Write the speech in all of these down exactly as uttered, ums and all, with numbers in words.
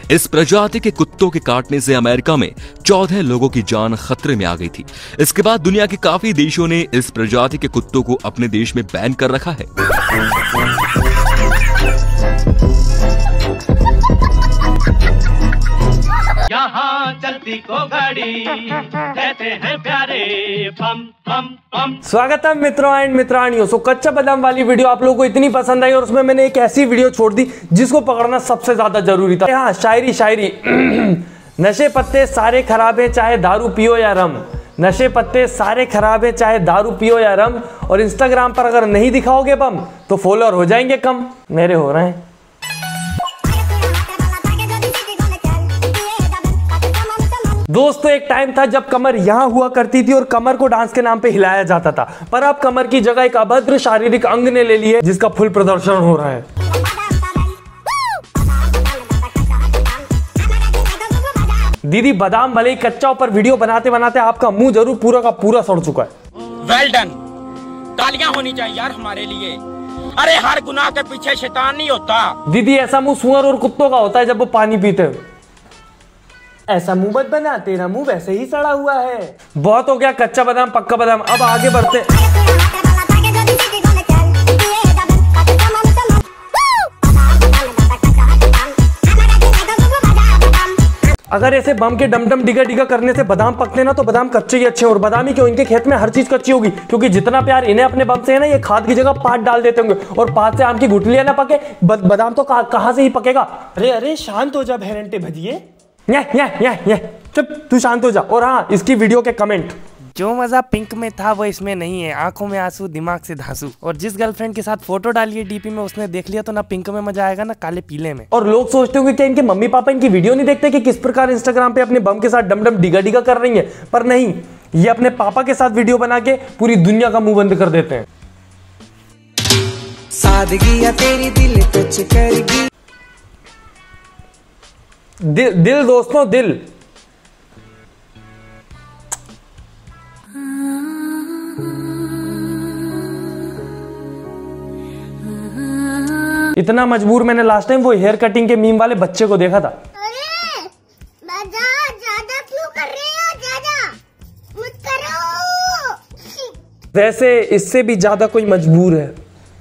इस प्रजाति के कुत्तों के काटने से अमेरिका में चौदह लोगों की जान खतरे में आ गई थी। इसके बाद दुनिया के काफी देशों ने इस प्रजाति के कुत्तों को अपने देश में बैन कर रखा है। यहाँ चलती को गाड़ी कहते हैं प्यारे पम पम पम। स्वागत है मित्रों एंड मित्रानियों। सो कच्चा बादाम वाली वीडियो आप लोगों को इतनी पसंद आई और उसमें मैंने एक ऐसी वीडियो छोड़ दी जिसको पकड़ना सबसे ज्यादा जरूरी था। हाँ, शायरी शायरी नशे पत्ते सारे खराब है चाहे दारू पियो या रम। नशे पत्ते सारे खराब है चाहे दारू पियो या रम। और इंस्टाग्राम पर अगर नहीं दिखाओगे बम तो फॉलोअर हो जाएंगे कम। मेरे हो रहे हैं। दोस्तों एक टाइम था जब कमर यहाँ हुआ करती थी और कमर को डांस के नाम पे हिलाया जाता था, पर अब कमर की जगह एक अभद्र शारीरिक अंग ने ले ली है जिसका फुल प्रदर्शन हो रहा है। दीदी बादाम भले ही कच्चा, पर वीडियो बनाते बनाते आपका मुंह जरूर पूरा का पूरा सड़ चुका है। वेल डन, तालियां होनी चाहिए यार हमारे लिए। अरे हर गुनाह के पीछे शैतान नहीं होता। दीदी ऐसा मुंह सुअर और कुत्तों का होता है जब वो पानी पीते हैं। ऐसा मुंह मत बना, तेरा मुंह वैसे ही सड़ा हुआ है। बहुत हो गया कच्चा बादाम पक्का बादाम, अब आगे बढ़ते। अगर ऐसे बम के डम डम डिगा डिगा करने से बादाम पकते ना तो बादाम कच्चे ही अच्छे। और बादाम ही क्यों, इनके खेत में हर चीज कच्ची होगी, क्योंकि जितना प्यार इन्हें अपने बम से है ना, ये खाद की जगह पात डाल देते होंगे। और पात से आम की गुठलियां ना पके, बादाम तो कहां से ही पकेगा। अरे अरे शांत हो जा भेरंटे भजिए। ये ये ये ये चुप, तू शांत हो जा। और हाँ, इसकी वीडियो के कमेंट। जो मजा पिंक में था वो इसमें नहीं है। आंखों में आंसू, दिमाग से धांसू। और जिस गर्लफ्रेंड के साथ फोटो डाली है डीपी में, उसने देख लिया तो ना पिंक में मजा आएगा ना काले पीले में। और लोग सोचते होंगे कि इनके मम्मी पापा इनकी वीडियो नहीं देखते कि किस प्रकार इंस्टाग्राम पे अपने बम के साथ डम डम डिगा डिगा कर रही है, पर नहीं, ये अपने पापा के साथ वीडियो बना के पूरी दुनिया का मुंह बंद कर देते हैं। सादगी या तेरी दिल टच करेगी। दिल दिल दोस्तों दिल। इतना मजबूर मैंने लास्ट टाइम वो हेयर कटिंग के मीम वाले बच्चे को देखा था। अरे ज्यादा क्यों कर रहे हो, ज्यादा मत करो। वैसे इससे भी ज्यादा कोई मजबूर है।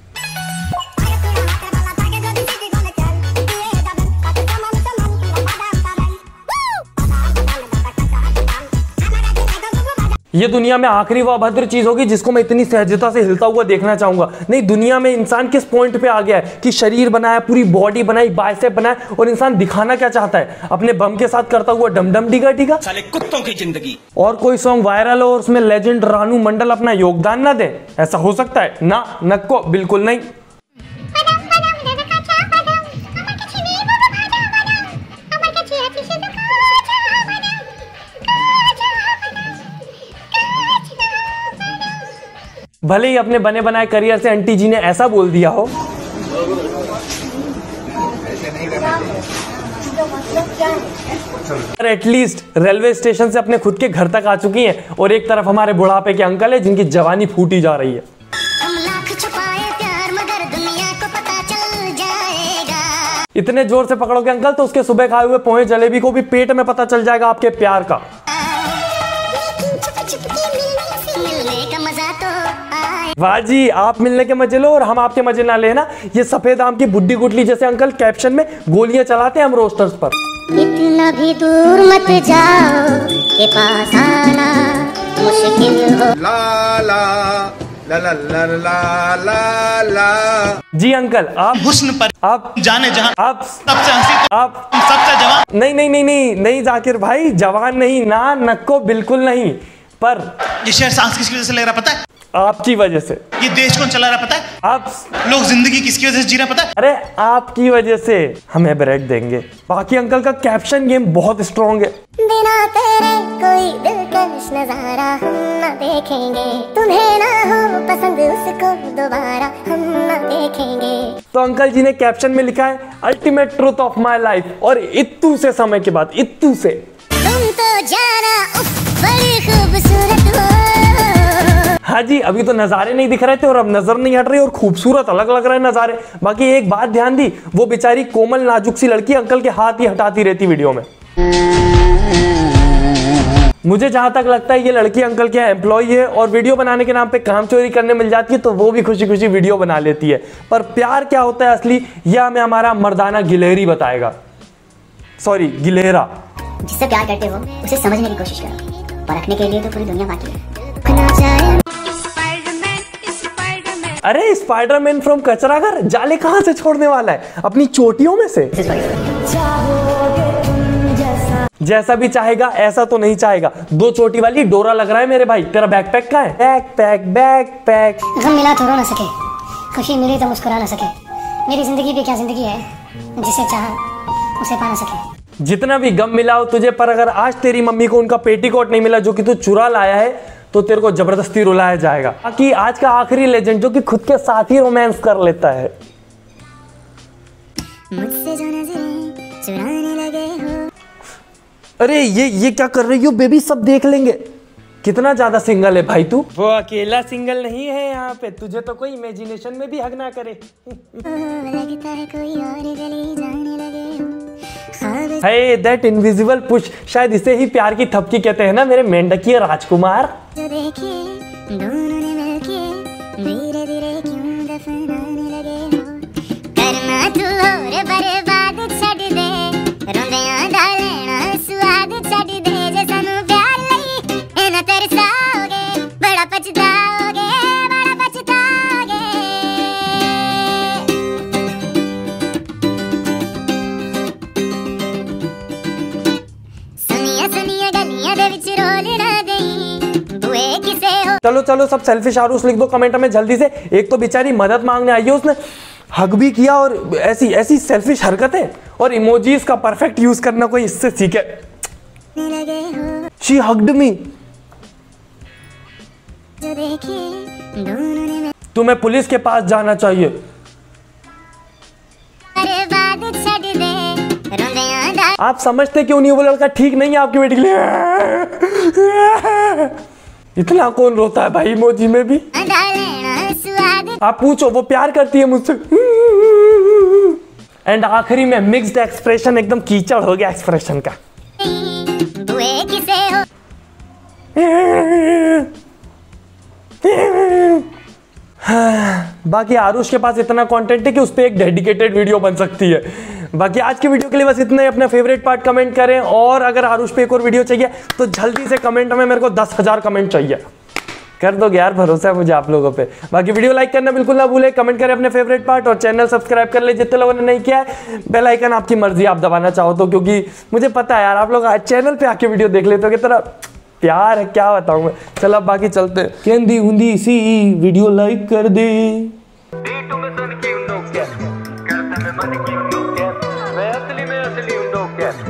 ये दुनिया में आखिरी वो अभद्र चीज होगी जिसको मैं इतनी सहजता से हिलता हुआ देखना चाहूंगा। नहीं, दुनिया में इंसान किस पॉइंट पे आ गया है कि शरीर बनाया, पूरी बॉडी बनाई, बाइसेप बनाया, और इंसान दिखाना क्या चाहता है? अपने बम के साथ करता हुआ डम डम डिगा डिगा। साले कुत्तों की जिंदगी। और कोई सॉन्ग वायरल हो और उसमें लेजेंड रानू मंडल अपना योगदान ना दे, ऐसा हो सकता है? ना, नको, बिल्कुल नहीं। भले ही अपने बने बनाए करियर से आंटी जी ने ऐसा बोल दिया हो, पर एटलीस्ट रेलवे स्टेशन से अपने खुद के घर तक आ चुकी हैं। और एक तरफ हमारे बुढ़ापे के अंकल है जिनकी जवानी फूटी जा रही है। इतने जोर से पकड़ोगे अंकल तो उसके सुबह खाए हुए पोहे जलेबी को भी पेट में पता चल जाएगा आपके प्यार का। वाह जी, आप मिलने के मजे लो और हम आपके मजे ना लेना। ये सफेद आम की बुड्ढी गुटली जैसे अंकल कैप्शन में गोलियां चलाते हैं हम रोस्टर्स पर। इतना भी दूर मत जाओ के पास आना मुश्किल हो। ला ला ला ला ला ला ला ला। जी अंकल, आप हुस्न पर आप जाने जहां आप सबसे हंसी तो आप सबसे जवान। नहीं नहीं नहीं नहीं नहीं जाकिर भाई, जवान नहीं, ना नको, बिल्कुल नहीं। पर ये शहर सांस किसकी वजह से ले रहा पता है? आपकी वजह से। ये देश कौन चला रहा पता है? आप। लोग जिंदगी किसकी वजह से जी रहा पता है? अरे आपकी वजह से। हमें ब्रेक देंगे। बाकी अंकल का कैप्शन गेम बहुत स्ट्रॉन्ग है। बिना तेरे कोई दिलकश नजारा हम न देखेंगे, तुम्हें ना हो पसंद उसको दोबारा हम न देखेंगे। तो अंकल जी ने कैप्शन में लिखा है ultimate truth of my life, और इत्तू से समय के बाद इत्तू से तुम तो जाना उफ बड़ी खूबसूरत हो। हाँ जी, अभी तो नज़ारे नहीं दिख रहे थे और अब नजर नहीं हट रही और खूबसूरत अलग लग रहे हैं नज़ारे। बाकी एक बात ध्यान दी, वो बेचारी कोमल नाजुक सी लड़की अंकल के हाथ ही हटाती रहती वीडियो में। मुझे जहां तक लगता है ये लड़की अंकल के यहाँ एम्प्लॉय है और वीडियो बनाने के नाम पे काम चोरी करने मिल जाती है तो वो भी खुशी खुशी वीडियो बना लेती है। पर प्यार क्या होता है असली, यह हमें हमारा मर्दाना गिलहरी बताएगा। सॉरी, गिलहरा। जिससे प्यार करते हो उसे समझने की कोशिश करो, परखने के लिए तो पूरी दुनिया बाकी है। अरे स्पाइडरमैन फ्रॉम कचराघर जाले कहां से छोड़ने वाला है, अपनी चोटियों में से। जैसा भी चाहेगा ऐसा तो नहीं चाहेगा। दो चोटी वाली डोरा लग रहा है मेरे भाई। तेरा बैकपैक कहाँ है? Backpack backpack. गम मिला तो रो ना सके, खुशी मिली तो मुस्कुरा ना सके। मेरी जिंदगी भी क्या जिंदगी है, जिसे चाहा उसे पा ना सके। जितना भी गम मिला हो तुझे, पर अगर आज तेरी मम्मी को उनका पेटीकोट नहीं मिला जो कि तू चुरा लाया है तो तेरे को जबरदस्ती रुलाया जाएगा। बाकी आज का आखिरी लेजेंड जो कि खुद के साथ ही रोमांस कर लेता है। मुझसे जो नजरें चुराने लगे हो। अरे ये ये क्या कर रही हो बेबी, सब देख लेंगे। कितना ज्यादा सिंगल है भाई तू। वो अकेला सिंगल नहीं है यहाँ पे, तुझे तो कोई इमेजिनेशन में भी हक ना करे। लगता है कोई और गली जाने लगे हो। हे दैट इनविजिबल पुश, शायद इसे ही प्यार की थपकी कहते हैं ना मेरे मेंढकिया राजकुमार। जो देखे दोनों ने मिलके धीरे धीरे क्यों दफनाने लगे हो। करना तू और बर्बाद छड़ दे, रोंदियां दा लेना स्वाद छड़ दे। जे सानू प्यार लई इना तरसाओगे, बड़ा पछताओगे, बड़ा पछताओगे। सुनिया सुनिया गलियां दे विच रोल ना देई, बुए किसे हो। चलो चलो सब सेल्फिश आरूस लिख दो कमेंट में जल्दी से। एक तो बेचारी मदद मांगने आई है, उसने हग भी किया और ऐसी ऐसी सेल्फिश हरकतें और इमोजीज का परफेक्ट यूज करना कोई इससे सीखे। She hugged me. तुम्हें पुलिस के पास जाना चाहिए। आप समझते क्यों नहीं वो लड़का ठीक नहीं है आपकी बेटी के लिए? इतना कौन रोता है भाई इमोजी में भी। आप पूछो, वो प्यार करती है मुझसे। एंड आखिरी में मिक्स्ड एक्सप्रेशन, एकदम कीचड़ हो गया एक्सप्रेशन का। बाकी आरुष के पास इतना कंटेंट है कि उस पर एक डेडिकेटेड वीडियो बन सकती है। बाकी आज के वीडियो के लिए बस इतना ही। अपना फेवरेट पार्ट कमेंट करें और अगर आरुष पे एक और वीडियो चाहिए तो जल्दी से कमेंट में मेरे को दस हजार कमेंट चाहिए। कर दोगे यार, भरोसा है मुझे आप लोगों पे। बाकी वीडियो लाइक करना बिल्कुल ना भूले, कमेंट करें अपने फेवरेट पार्ट और चैनल सब्सक्राइब कर ले जितने लोगों ने नहीं किया है। बेल आइकन आपकी मर्जी, आप दबाना चाहो तो, क्योंकि मुझे पता है यार आप लोग चैनल पे आके वीडियो देख लेते हो। कितना प्यार है क्या बताऊं मैं। चलो अब बाकी चलते। केंदी हुंदी सी वीडियो लाइक कर दे।